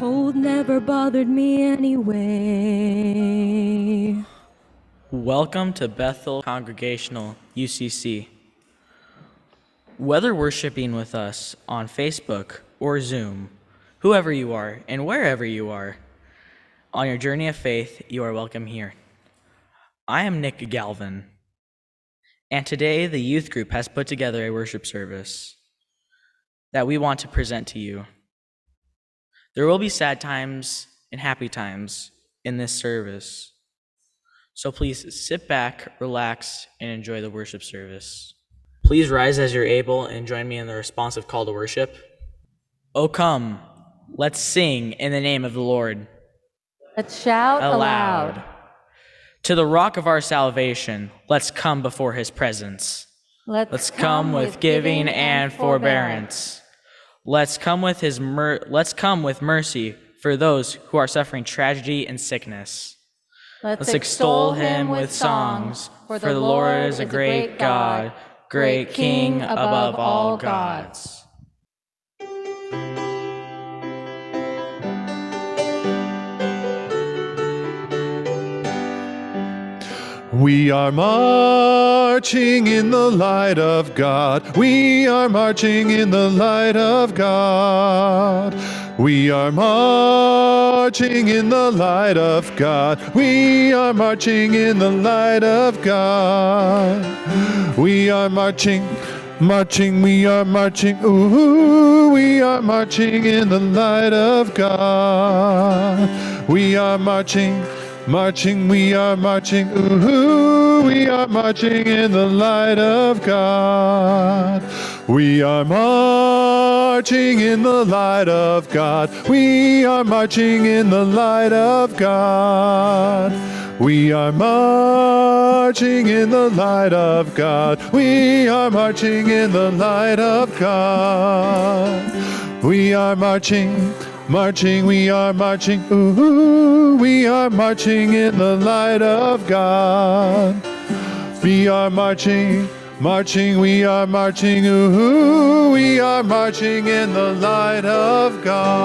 cold never bothered me anyway. Welcome to Bethel Congregational UCC. Whether worshiping with us on Facebook or Zoom, whoever you are and wherever you are, on your journey of faith, you are welcome here. I am Nick Galvan, and today the youth group has put together a worship service that we want to present to you. There will be sad times and happy times in this service, so please sit back, relax, and enjoy the worship service. Please rise as you're able and join me in the responsive call to worship. Oh, come, let's sing in the name of the Lord. Let's shout aloud. To the rock of our salvation, let's come before his presence. Let's come with giving and forbearance. Let's come with mercy for those who are suffering tragedy and sickness. Let's extol him with songs, for the Lord is a great God, great King above all gods. We are marching in the light of God. We are marching in the light of God. We are marching in the light of God. We are marching in the light of God. We are marching, we are marching, ooh, we are marching in the light of God. We are marching, we are marching, ooh, we are marching in the light of God. We are marching in the light of God. We are marching in the light of God. We are marching in the light of God. We are marching in the light of God. We are marching, we are marching, ooh, we are marching in the light of God. We are marching, we are marching, ooh, we are marching in the light of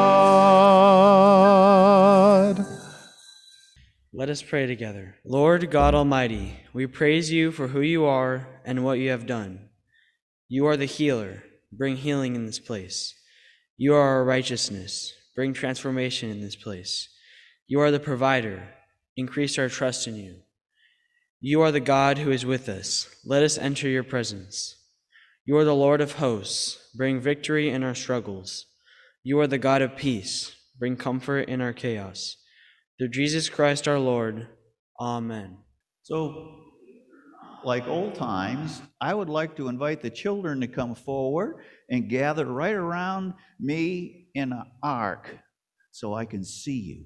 God. Let us pray together. Lord God Almighty, we praise you for who you are and what you have done. You are the healer. Bring healing in this place. You are our righteousness. Bring transformation in this place. You are the provider. Increase our trust in you. You are the God who is with us. Let us enter your presence. You are the Lord of hosts. Bring victory in our struggles. You are the God of peace. Bring comfort in our chaos. Through Jesus Christ our Lord. Amen. So, like old times, I would like to invite the children to come forward and gather right around me in an arc so I can see you.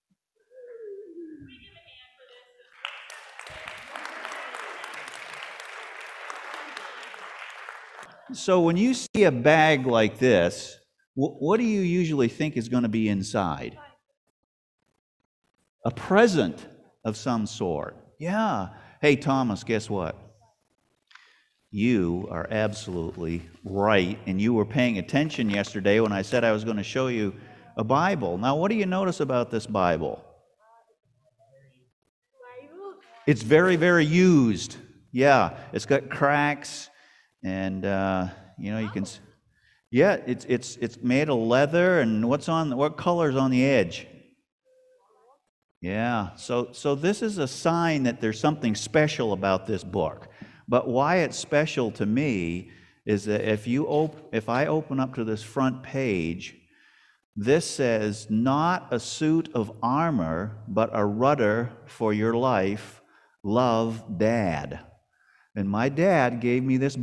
So when you see a bag like this, what do you usually think is going to be inside? A present of some sort. Yeah. Hey, Thomas, guess what? You are absolutely right, and you were paying attention yesterday when I said I was going to show you a Bible. Now, what do you notice about this Bible? It's very, very used. Yeah, it's got cracks, and you can. Yeah, it's made of leather, and what color's on the edge? Yeah, so this is a sign that there's something special about this book. But why it's special to me is that if I open up to this front page, this says, not a suit of armor, but a rudder for your life. Love, Dad. And my dad gave me this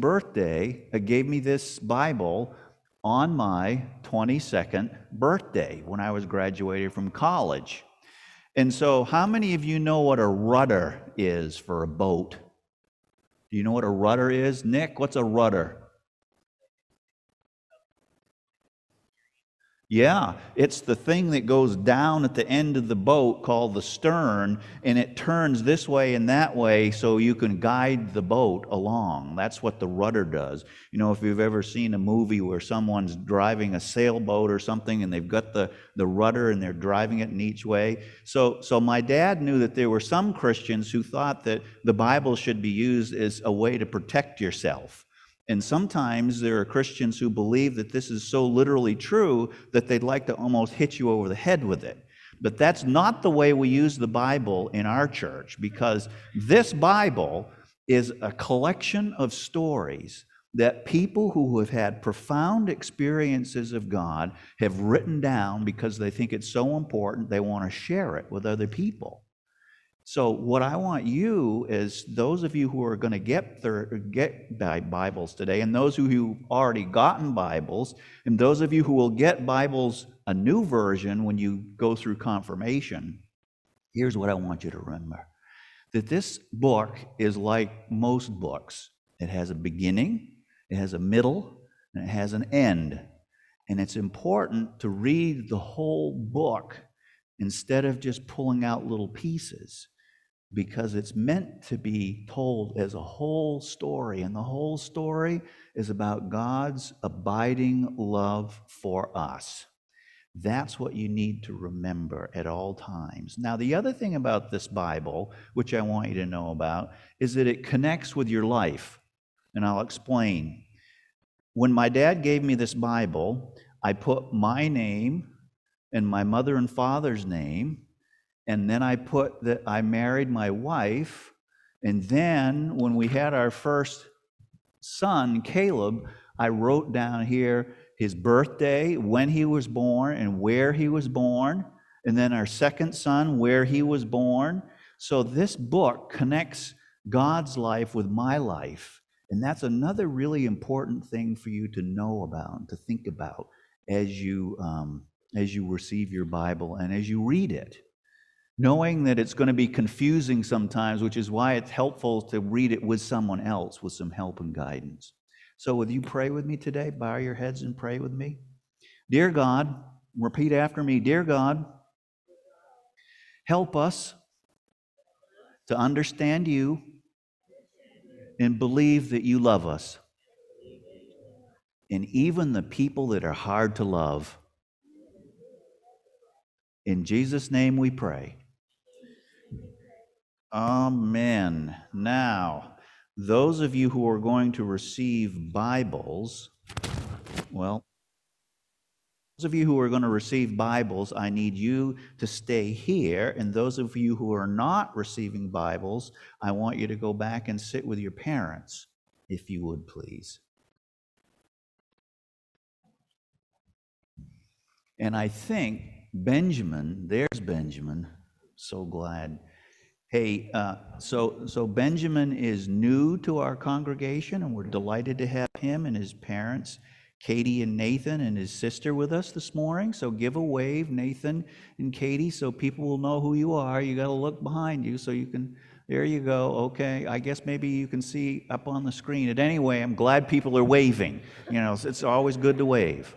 Bible on my 22nd birthday when I was graduating from college. And so how many of you know what a rudder is for a boat? Do you know what a rudder is? Nick, what's a rudder? Yeah, it's the thing that goes down at the end of the boat called the stern, and it turns this way and that way so you can guide the boat along. That's what the rudder does. You know, if you've ever seen a movie where someone's driving a sailboat or something and they've got the rudder and they're driving it in each way. So my dad knew that there were some Christians who thought that the Bible should be used as a way to protect yourself. And sometimes there are Christians who believe that this is so literally true that they'd like to almost hit you over the head with it. But that's not the way we use the Bible in our church, because this Bible is a collection of stories that people who have had profound experiences of God have written down because they think it's so important they want to share it with other people. So what I want you is, those of you who are going to get Bibles today, and those who've already gotten Bibles, and those of you who will get Bibles, a new version, when you go through confirmation, here's what I want you to remember. That this book is like most books. It has a beginning, it has a middle, and it has an end. And it's important to read the whole book instead of just pulling out little pieces, because it's meant to be told as a whole story, and the whole story is about God's abiding love for us. That's what you need to remember at all times. Now, the other thing about this Bible, which I want you to know about, is that it connects with your life, and I'll explain. When my dad gave me this Bible, I put my name and my mother and father's name, and then I put that I married my wife, and then when we had our first son, Caleb, I wrote down here his birthday, when he was born, and where he was born, and then our second son, where he was born. So this book connects God's life with my life, and that's another really important thing for you to know about and to think about as you receive your Bible and as you read it. Knowing that it's going to be confusing sometimes, which is why it's helpful to read it with someone else with some help and guidance. So would you pray with me today? Bow your heads and pray with me. Dear God, repeat after me. Dear God, help us to understand you and believe that you love us. And even the people that are hard to love. In Jesus' name we pray. Amen. Now, those of you who are going to receive Bibles, I need you to stay here. And those of you who are not receiving Bibles, I want you to go back and sit with your parents, if you would, please. And I think Benjamin, there's Benjamin, so glad. Hey, so Benjamin is new to our congregation, and we're delighted to have him and his parents, Katie and Nathan, and his sister with us this morning. So give a wave, Nathan and Katie, so people will know who you are. You got to look behind you so you can, there you go. Okay, I guess maybe you can see up on the screen. And anyway, I'm glad people are waving. You know, it's always good to wave.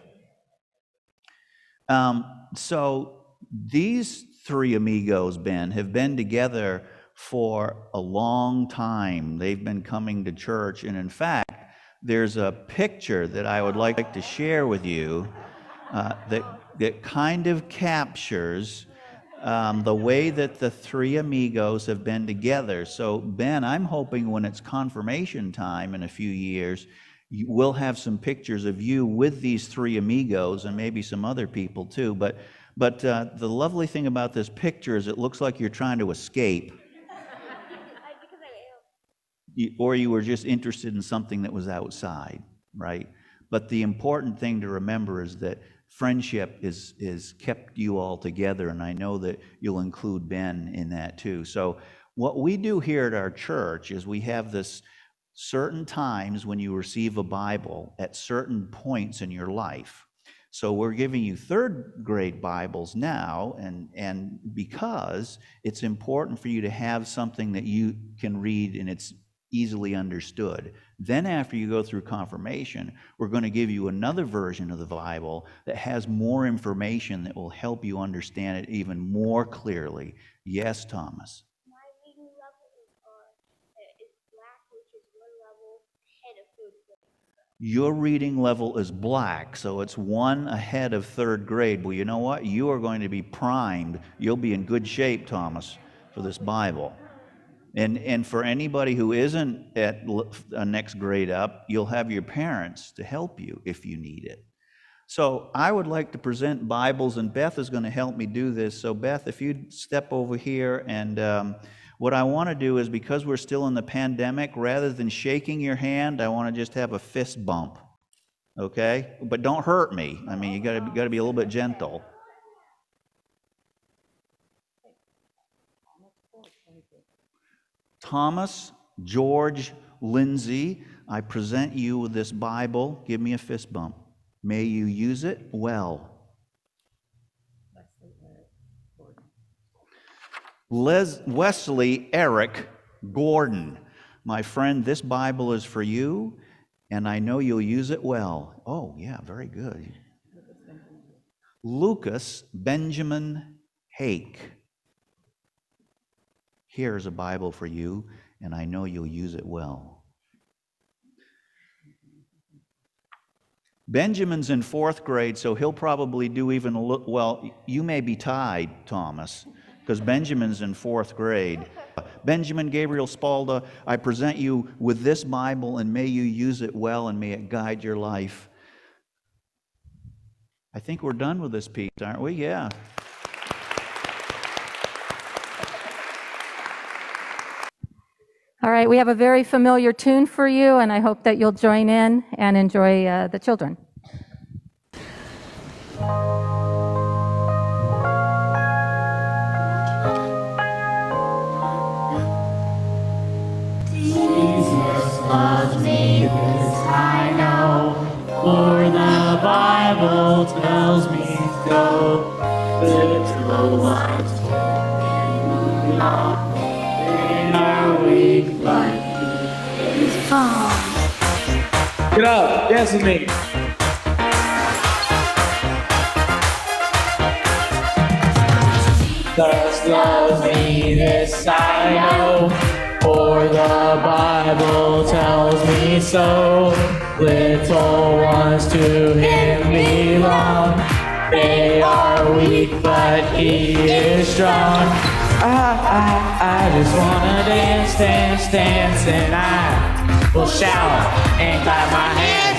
So these three amigos, Ben, have been together for a long time. They've been coming to church, and in fact, there's a picture that I would like to share with you that kind of captures the way that the three amigos have been together. So Ben, I'm hoping when it's confirmation time in a few years, we'll have some pictures of you with these three amigos and maybe some other people too. But the lovely thing about this picture is it looks like you're trying to escape. Or you were just interested in something that was outside, right? But the important thing to remember is that friendship is kept you all together, and I know that you'll include Ben in that too. So what we do here at our church is we have this certain times when you receive a Bible at certain points in your life. So we're giving you third grade Bibles now, and because it's important for you to have something that you can read in its easily understood. Then after you go through confirmation, we're going to give you another version of the Bible that has more information that will help you understand it even more clearly. Yes, Thomas? My reading level is black, which is one level ahead of third grade. Your reading level is black, so it's one ahead of third grade. Well, you know what? You are going to be primed. You'll be in good shape, Thomas, for this Bible. And for anybody who isn't at a next grade up, you'll have your parents to help you if you need it. So I would like to present Bibles, and Beth is going to help me do this. So Beth, if you'd step over here, and what I want to do is, because we're still in the pandemic, rather than shaking your hand, I want to just have a fist bump, okay? But don't hurt me. I mean, you got to be a little bit gentle. Thomas, George, Lindsey, I present you with this Bible. Give me a fist bump. May you use it well. Wesley Eric Gordon. My friend, this Bible is for you, and I know you'll use it well. Oh, yeah, very good. Lucas Benjamin Hake. Here's a Bible for you, and I know you'll use it well. Benjamin's in 4th grade, so he'll probably do even a little, well, you may be tied, Thomas, because Benjamin's in 4th grade. Benjamin Gabriel Spalda, I present you with this Bible, and may you use it well, and may it guide your life. I think we're done with this piece, aren't we? Yeah. All right, we have a very familiar tune for you, and I hope that you'll join in and enjoy the children. Jesus loves me, this I know, for the Bible tells me so. Little ones in law, they are weak, but he is strong. Get up, dance with me. Jesus loves me, this I know, for the Bible tells me so. Little ones to him belong. They are weak, but he is strong. I just wanna dance, dance, dance, and I will shout and clap my hands.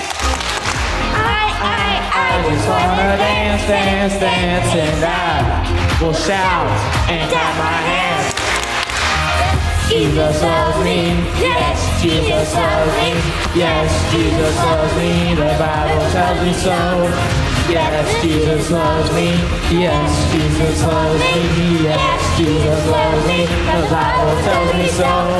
I just wanna dance, dance, dance, and I will shout and clap my hands. Jesus loves me, yes, Jesus loves me, yes, Jesus loves me, the Bible tells me so. Yes, Jesus loves me, yes, Jesus loves me, yes, Jesus loves me, the Bible tells me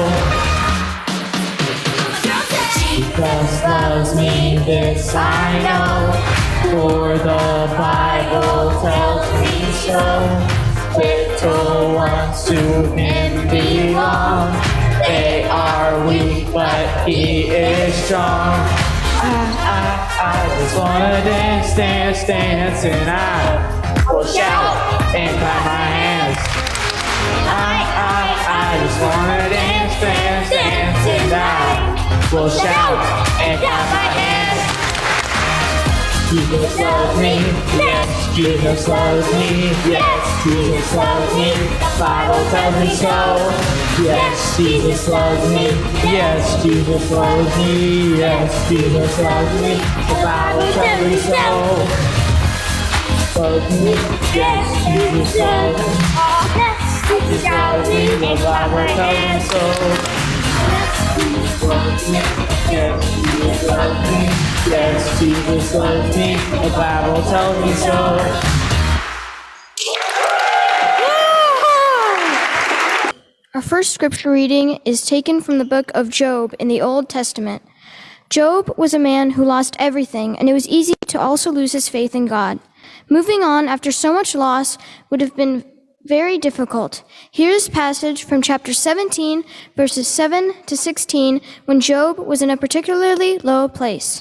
so. Jesus loves me, this I know, for the Bible tells me so. Little ones to him belong. They are weak, but he is strong. I just wanna dance, dance, dance, and I will shout and clap my hands. I just wanna dance, dance, dance, and I will shout and clap my hands. Jesus loves me, yes, Jesus loves me, yes, Jesus loves me, the Bible tells me so. Yes, Jesus loves me, yes, Jesus loves me, yes, Jesus loves me, the Bible tells me so. Loves me, yes, Jesus loves me, yes, Jesus loves me, the Bible tells me so. Jesus loves me, yes, Jesus loves me, yes, Jesus loves me, the Bible tells me so. Our first scripture reading is taken from the book of Job in the Old Testament. Job was a man who lost everything, and it was easy to also lose his faith in God. Moving on after so much loss would have been very difficult. Here's a passage from chapter 17, verses 7 to 16, when Job was in a particularly low place.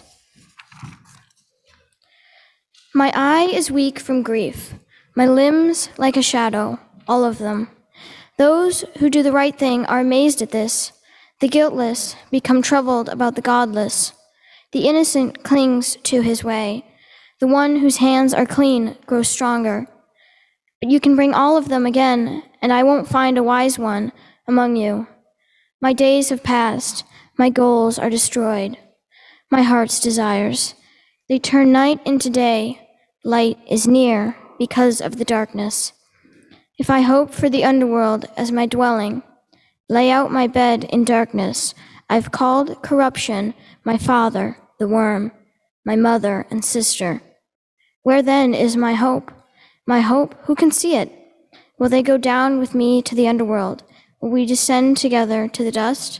My eye is weak from grief, my limbs like a shadow, all of them. Those who do the right thing are amazed at this. The guiltless become troubled about the godless. The innocent clings to his way. The one whose hands are clean grows stronger. But you can bring all of them again, and I won't find a wise one among you. My days have passed. My goals are destroyed. My heart's desires. They turn night into day. Light is near because of the darkness. If I hope for the underworld as my dwelling, lay out my bed in darkness, I've called corruption my father, the worm, my mother and sister. Where then is my hope? My hope, who can see it? Will they go down with me to the underworld? Will we descend together to the dust?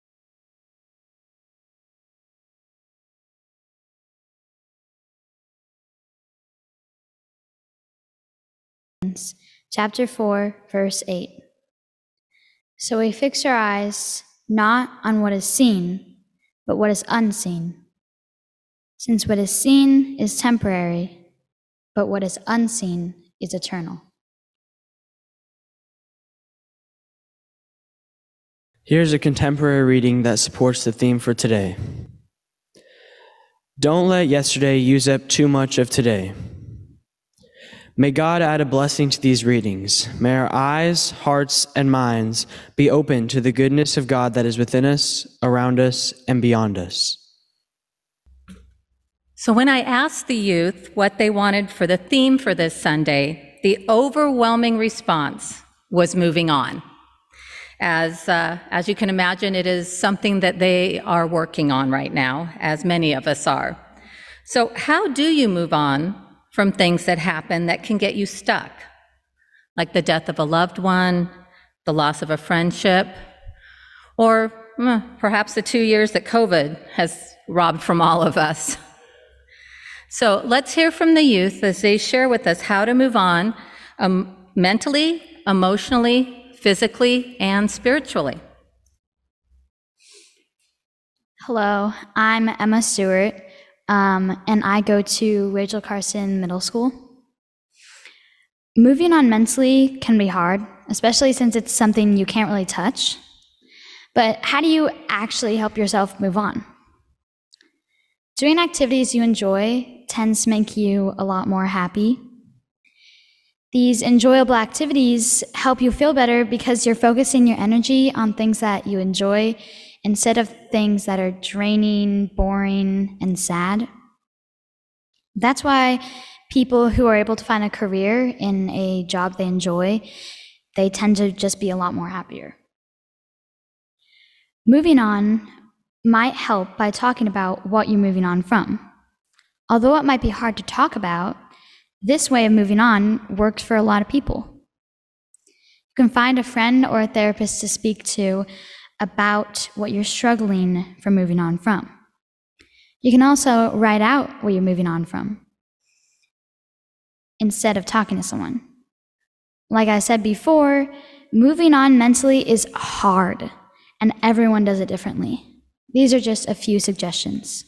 Chapter 4, verse 8. So we fix our eyes not on what is seen, but what is unseen. Since what is seen is temporary, but what is unseen is eternal. Here's a contemporary reading that supports the theme for today. Don't let yesterday use up too much of today. May God add a blessing to these readings. May our eyes, hearts, and minds be open to the goodness of God that is within us, around us, and beyond us. So when I asked the youth what they wanted for the theme for this Sunday, the overwhelming response was moving on. As you can imagine, it is something that they are working on right now, as many of us are. So how do you move on from things that happen that can get you stuck, like the death of a loved one, the loss of a friendship, or perhaps the 2 years that COVID has robbed from all of us? So let's hear from the youth as they share with us how to move on mentally, emotionally, physically, and spiritually. Hello, I'm Emma Stewart, and I go to Rachel Carson Middle School. Moving on mentally can be hard, especially since it's something you can't really touch. But how do you actually help yourself move on? Doing activities you enjoy tends to make you a lot more happy. These enjoyable activities help you feel better because you're focusing your energy on things that you enjoy instead of things that are draining, boring, and sad. That's why people who are able to find a career in a job they enjoy, they tend to just be a lot more happier. Moving on might help by talking about what you're moving on from. Although it might be hard to talk about, this way of moving on works for a lot of people. You can find a friend or a therapist to speak to about what you're struggling from moving on from. You can also write out what you're moving on from instead of talking to someone. Like I said before, moving on mentally is hard, and everyone does it differently. These are just a few suggestions.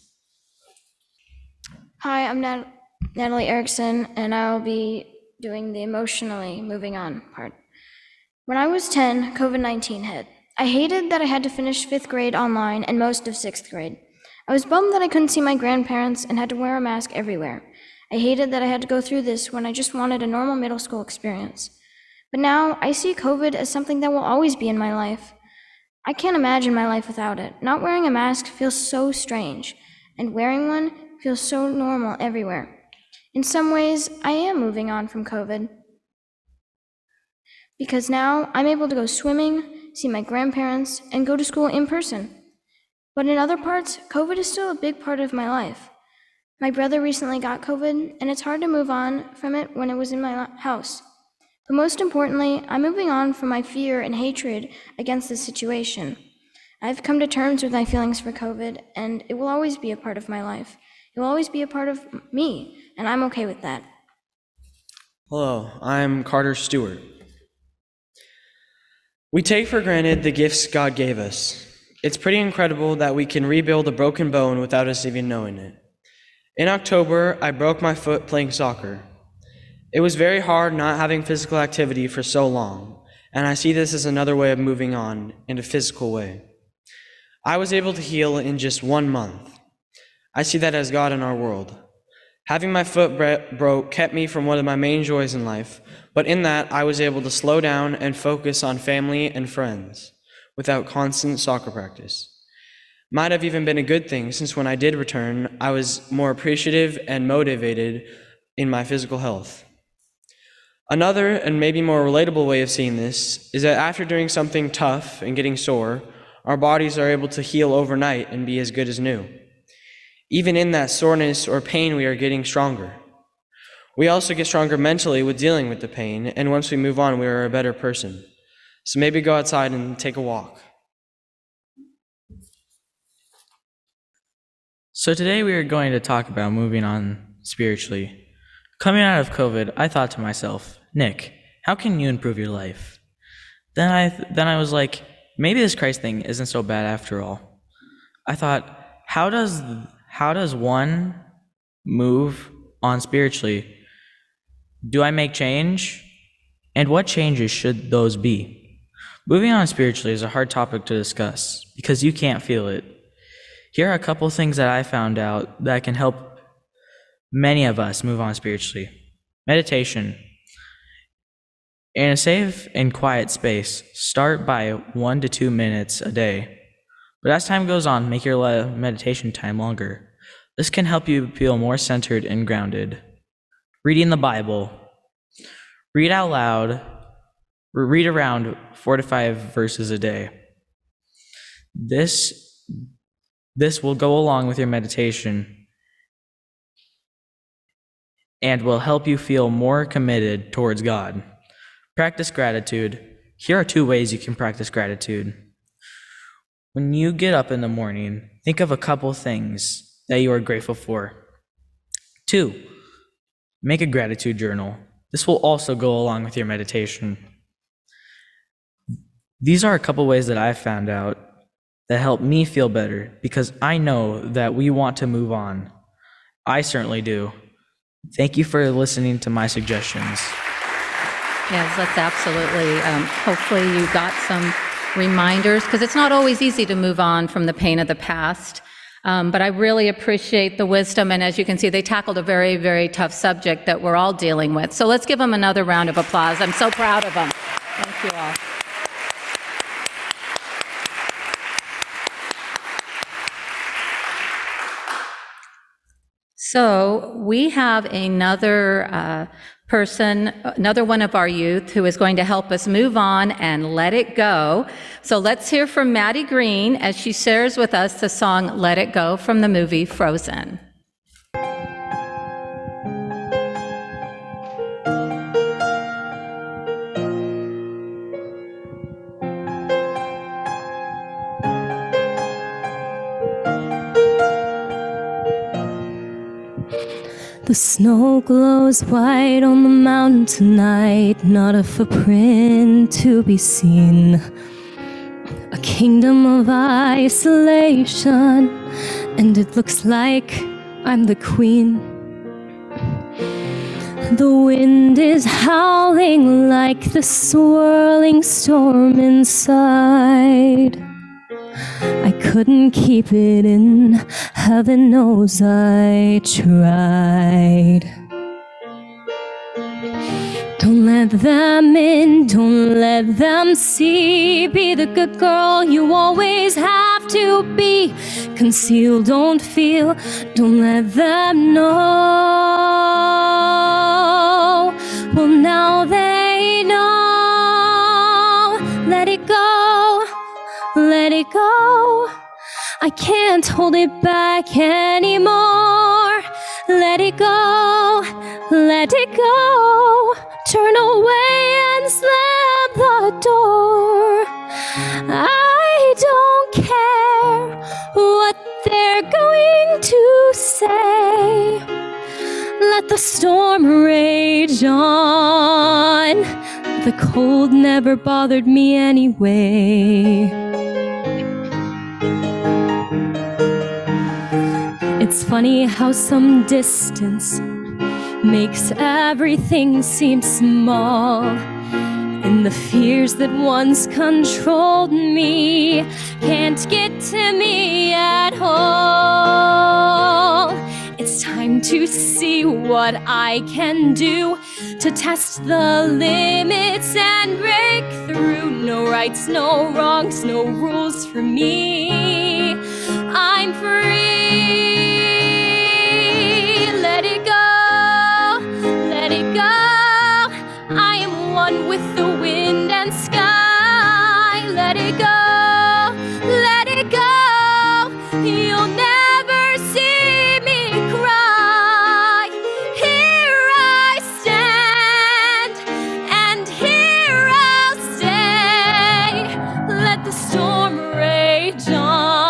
Hi, I'm Natalie Erickson, and I'll be doing the emotionally moving on part. When I was 10, COVID-19 hit. I hated that I had to finish 5th grade online and most of 6th grade. I was bummed that I couldn't see my grandparents and had to wear a mask everywhere. I hated that I had to go through this when I just wanted a normal middle school experience. But now I see COVID as something that will always be in my life. I can't imagine my life without it. Not wearing a mask feels so strange, and wearing one feels so normal everywhere. In some ways, I am moving on from COVID. Because now I'm able to go swimming, see my grandparents, and go to school in person. But in other parts, COVID is still a big part of my life. My brother recently got COVID, and it's hard to move on from it when it was in my house. But most importantly, I'm moving on from my fear and hatred against this situation. I've come to terms with my feelings for COVID, and it will always be a part of my life. It will always be a part of me, and I'm okay with that. Hello, I'm Carter Stewart. We take for granted the gifts God gave us. It's pretty incredible that we can rebuild a broken bone without us even knowing it. In October, I broke my foot playing soccer. It was very hard not having physical activity for so long, and I see this as another way of moving on in a physical way. I was able to heal in just 1 month. I see that as God in our world. Having my foot broke kept me from one of my main joys in life, but in that I was able to slow down and focus on family and friends without constant soccer practice. Might have even been a good thing, since when I did return, I was more appreciative and motivated in my physical health. Another and maybe more relatable way of seeing this is that after doing something tough and getting sore, our bodies are able to heal overnight and be as good as new. Even in that soreness or pain, we are getting stronger. We also get stronger mentally with dealing with the pain, and once we move on, we are a better person. So maybe go outside and take a walk. So today we are going to talk about moving on spiritually. Coming out of COVID, I thought to myself, Nick, how can you improve your life? Then I was like, maybe this Christ thing isn't so bad after all. I thought, how does one move on spiritually? Do I make change? And what changes should those be? Moving on spiritually is a hard topic to discuss because you can't feel it. Here are a couple things that I found out that can help many of us move on spiritually. Meditation. In a safe and quiet space, start by 1 to 2 minutes a day. But as time goes on, make your meditation time longer. This can help you feel more centered and grounded. Reading the Bible. Read out loud. Read around 4 to 5 verses a day. This will go along with your meditation and will help you feel more committed towards God. Practice gratitude. Here are 2 ways you can practice gratitude. When you get up in the morning, think of a couple things that you are grateful for. 2, make a gratitude journal. This will also go along with your meditation. These are a couple ways that I've found out that help me feel better because I know that we want to move on. I certainly do. Thank you for listening to my suggestions. Yes, that's absolutely. Hopefully you got some reminders, because it's not always easy to move on from the pain of the past. But I really appreciate the wisdom, and as you can see, they tackled a very, very tough subject that we're all dealing with. So let's give them another round of applause. I'm so proud of them. Thank you all. So we have another person, another one of our youth who is going to help us move on and let it go. So let's hear from Maddie Green as she shares with us the song Let It Go from the movie Frozen. The snow glows white on the mountain tonight, not a footprint to be seen. A kingdom of isolation, and it looks like I'm the queen. The wind is howling like the swirling storm inside. I couldn't keep it in, heaven knows I tried. Don't let them in, don't let them see. Be the good girl you always have to be. Conceal, don't feel, don't let them know. Well, now they know. Let it go, let it go. I can't hold it back anymore. Let it go, let it go. Turn away and slam the door. I don't care what they're going to say. Let the storm rage on. The cold never bothered me anyway. It's funny how some distance makes everything seem small, and the fears that once controlled me can't get to me at all. It's time to see what I can do to test the limits and break through. No rights, no wrongs, no rules for me. I'm free. Let it go, let it go. I am one with the wind and sky. Let it go, let it go. You'll never see me cry. Here I stand, and here I'll stay. Let the storm rage on.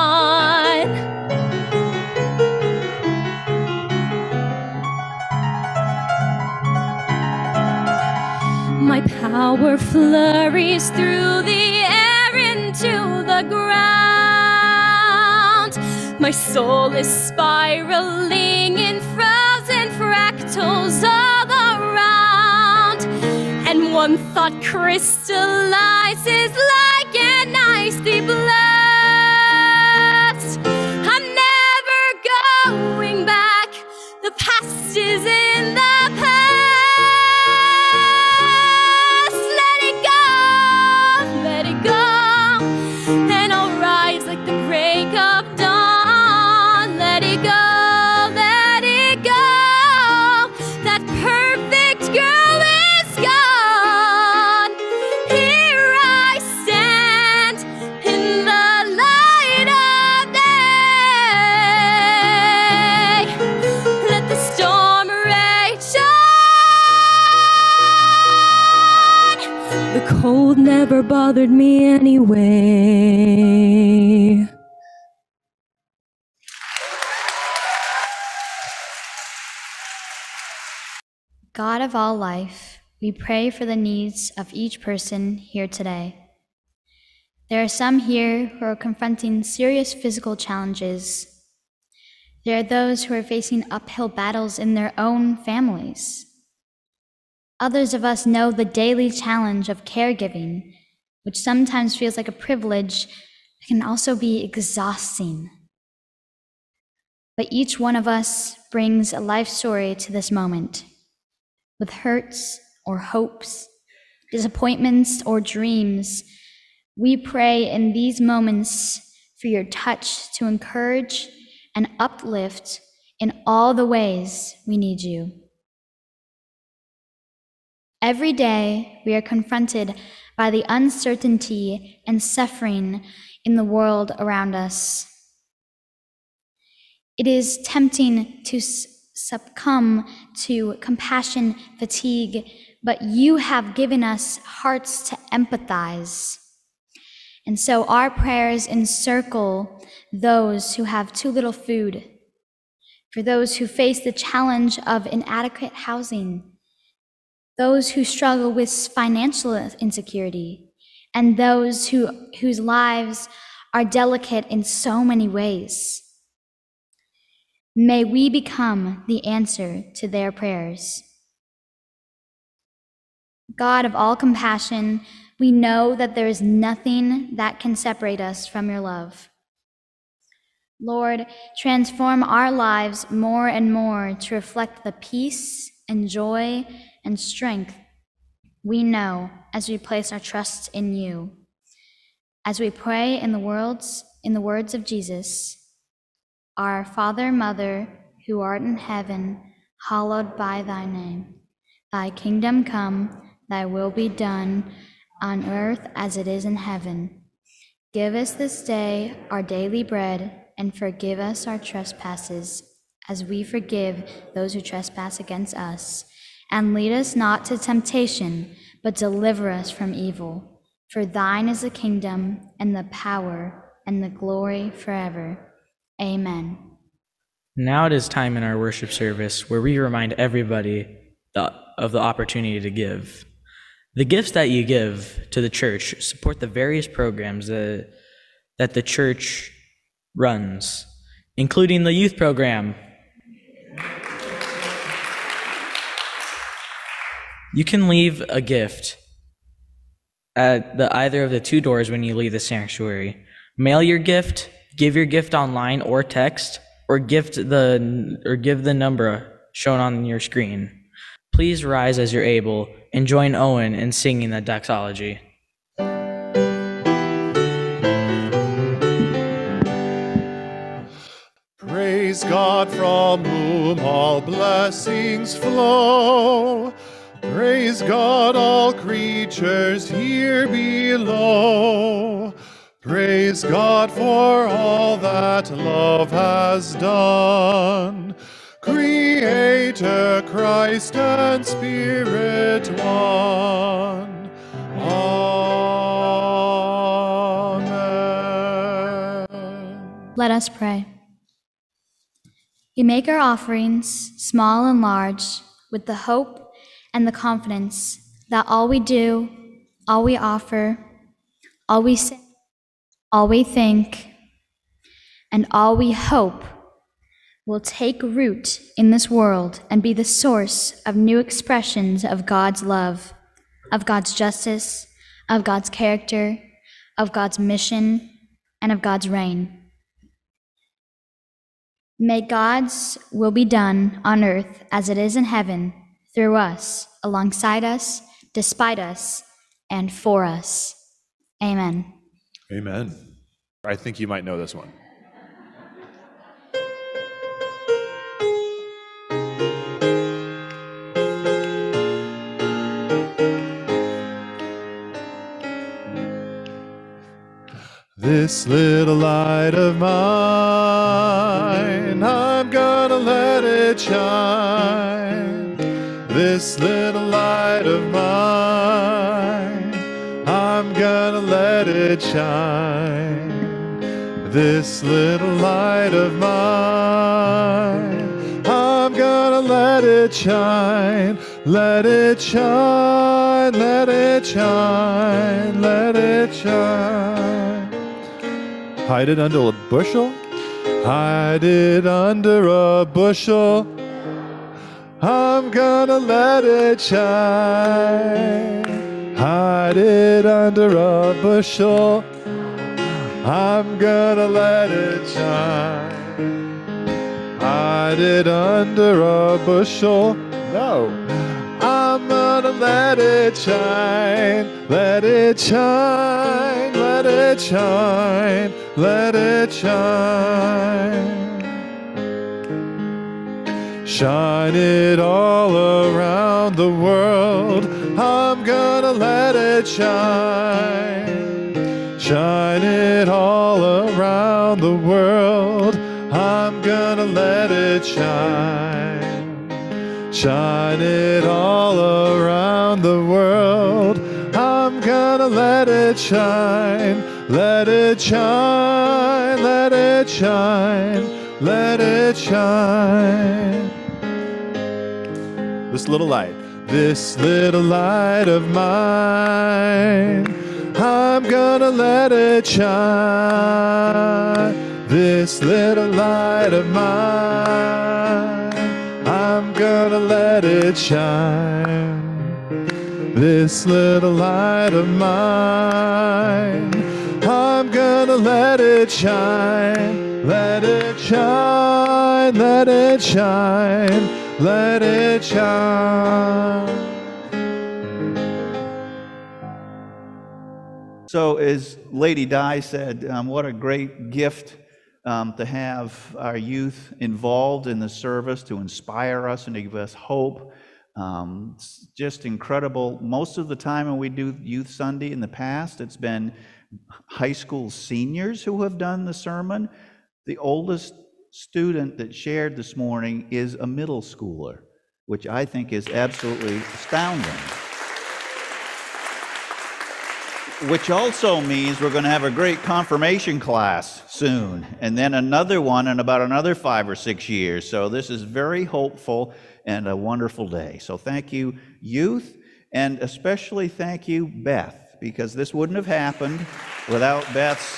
My power flurries through the air into the ground. My soul is spiraling in frozen fractals all around. And one thought crystallizes like an icy blast. I'm never going back. The past is in the past. Cold never bothered me anyway. God of all life, we pray for the needs of each person here today. There are some here who are confronting serious physical challenges. There are those who are facing uphill battles in their own families. Others of us know the daily challenge of caregiving, which sometimes feels like a privilege, but can also be exhausting. But each one of us brings a life story to this moment, with hurts or hopes, disappointments or dreams. We pray in these moments for your touch to encourage and uplift in all the ways we need you. Every day, we are confronted by the uncertainty and suffering in the world around us. It is tempting to succumb to compassion fatigue, but you have given us hearts to empathize. And so our prayers encircle those who have too little food, for those who face the challenge of inadequate housing, those who struggle with financial insecurity, and those whose lives are delicate in so many ways. May we become the answer to their prayers. God of all compassion, we know that there is nothing that can separate us from your love. Lord, transform our lives more and more to reflect the peace and joy and strength we know as we place our trust in you. As we pray in the words of Jesus, Our Father, Mother, who art in heaven, hallowed by thy name. Thy kingdom come, thy will be done, on earth as it is in heaven. Give us this day our daily bread, and forgive us our trespasses, as we forgive those who trespass against us. And lead us not to temptation, but deliver us from evil. For thine is the kingdom, and the power, and the glory forever. Amen. Now it is time in our worship service where we remind everybody of the opportunity to give. The gifts that you give to the church support the various programs that the church runs, including the youth program. You can leave a gift at either of the two doors when you leave the sanctuary. Mail your gift, give your gift online or text, or give the number shown on your screen. Please rise as you're able and join Owen in singing the doxology. Praise God from whom all blessings flow. Praise God, all creatures here below. Praise God for all that love has done. Creator, Christ, and Spirit one. Amen. Let us pray. We make our offerings, small and large, with the hope and the confidence that all we do, all we offer, all we say, all we think, and all we hope will take root in this world and be the source of new expressions of God's love, of God's justice, of God's character, of God's mission, and of God's reign. May God's will be done on earth as it is in heaven, through us, alongside us, despite us, and for us. Amen. Amen. I think you might know this one. This little light of mine, I'm gonna let it shine. This little light of mine, I'm gonna let it shine. This little light of mine, I'm gonna let it shine. Let it shine, let it shine, let it shine. Hide it under a bushel? Hide it under a bushel. I'm gonna let it shine. Hide it under a bushel. I'm gonna let it shine. Hide it under a bushel. No. I'm gonna let it shine. Let it shine. Let it shine. Let it shine. Shine it all around the world. I'm gonna let it shine. Shine it all around the world. I'm gonna let it shine. Shine it all around the world. I'm gonna let it shine. Let it shine. Let it shine. Let it shine. This little light. This little light of mine, I'm gonna let it shine. This little light of mine, I'm gonna let it shine. This little light of mine, I'm gonna let it shine. Let it shine, let it shine, let it shine. So as Lady Di said, what a great gift to have our youth involved in the service, to inspire us and to give us hope. It's just incredible. Most of the time when we do Youth Sunday in the past, it's been high school seniors who have done the sermon. The oldest student that shared this morning is a middle schooler, which I think is absolutely astounding. Which also means we're going to have a great confirmation class soon, and then another one in about another 5 or 6 years. So this is very hopeful and a wonderful day. So thank you, youth. And especially thank you, Beth, because this wouldn't have happened without Beth's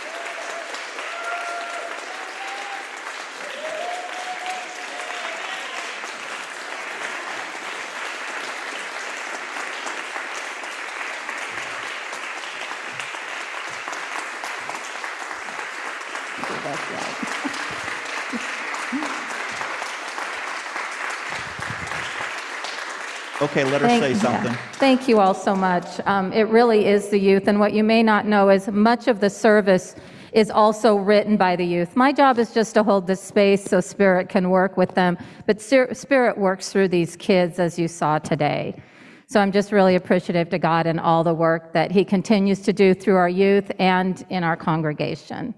Okay, let her say something. Thank you all so much. It really is the youth, and what you may not know is much of the service is also written by the youth. My job is just to hold the space so Spirit can work with them, but Spirit works through these kids, as you saw today. So I'm just really appreciative to God and all the work that He continues to do through our youth and in our congregation.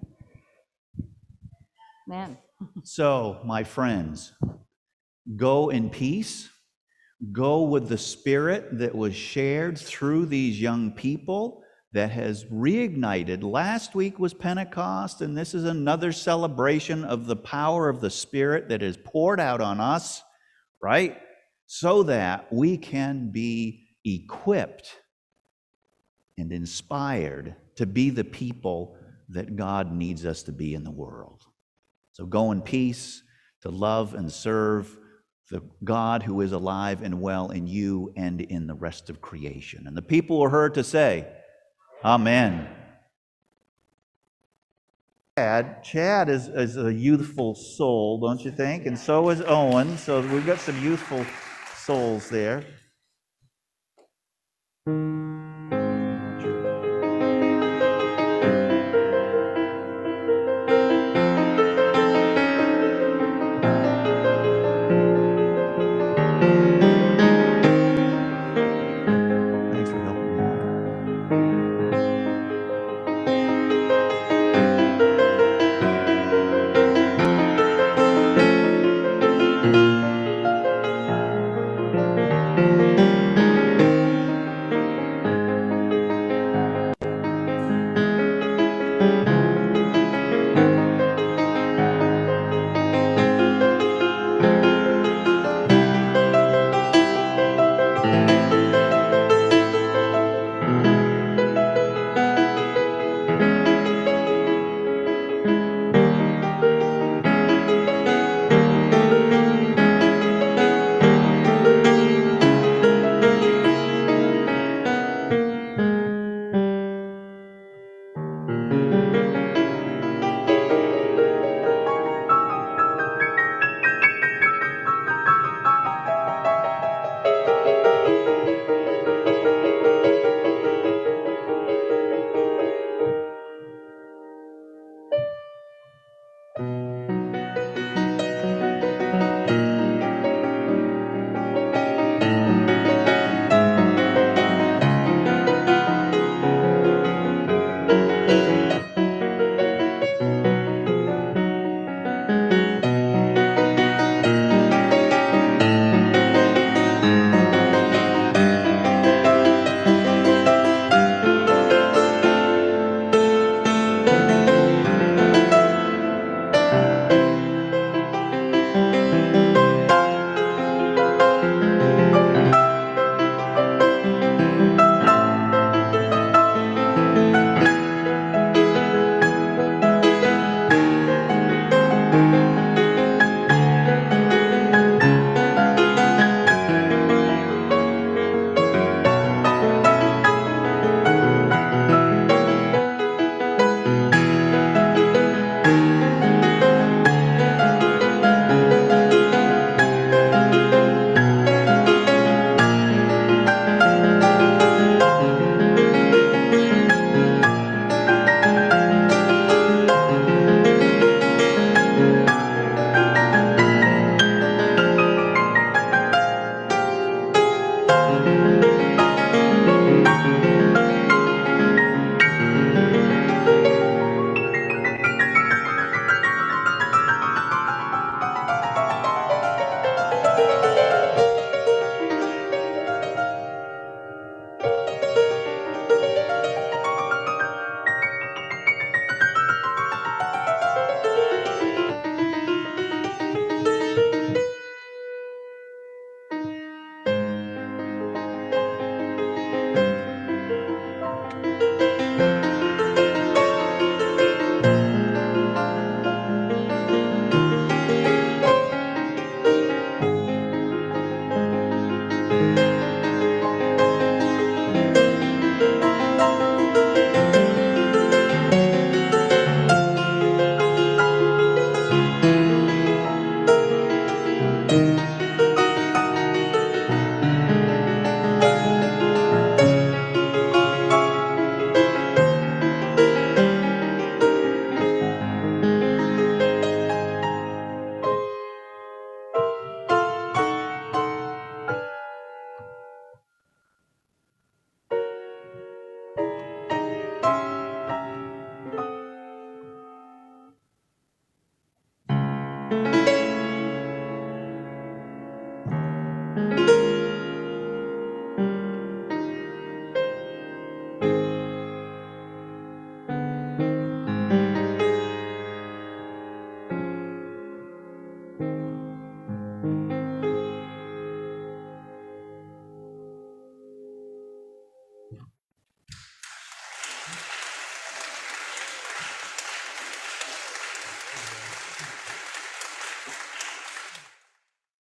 Man. So, my friends, go in peace. Go with the Spirit that was shared through these young people that has reignited. Last week was Pentecost, and this is another celebration of the power of the Spirit that is poured out on us, right? So that we can be equipped and inspired to be the people that God needs us to be in the world. So go in peace to love and serve the God who is alive and well in you and in the rest of creation. And the people were heard to say, Amen. Chad is a youthful soul, don't you think? And so is Owen. So we've got some youthful souls there.